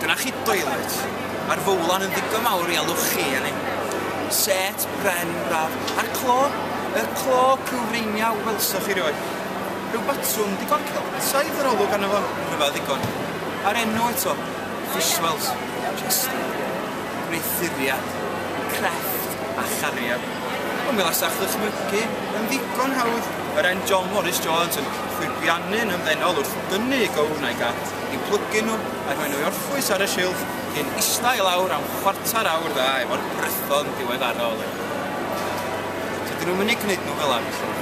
Dyna chi doilet. Mae'r fowlan yn ddigon mawr i alw chi yn ei. Set, bren, braf. A'r clo, y clo cywreiniaw welsach chi rioed. Rhyw batrwm digon celtaidd yr olwg arno fo. Rhyfedd ddigon. A'r enw eto, fishwells, chester, gweithuriad, crefft a chariad. Ond mi lasach ddychmygu yn ddigon hawdd. Yr en John Morris Jones yn chwyrbiannu'n ymddennol wrth gynnu gownau gat i'w plygu nhw a rhoi nhw i orffwys ar y silff cyn ista i lawr am chwarter awr dda efo'r brython diweddarol. So dyn nhw'n mynd i gwneud nhw fel am.